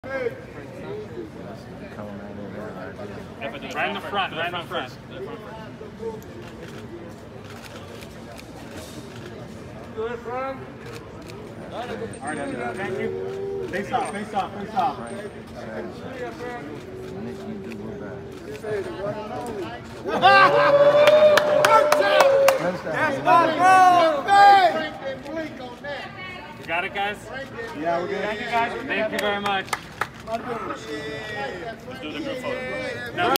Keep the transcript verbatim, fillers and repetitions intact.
Right in the front, right in the front. Good front. All right, thank you. Face off, face off, face off. That's my bro. You got it, guys? Yeah, we're good. Thank you, guys. Thank you very much. Let's do the group photo. No.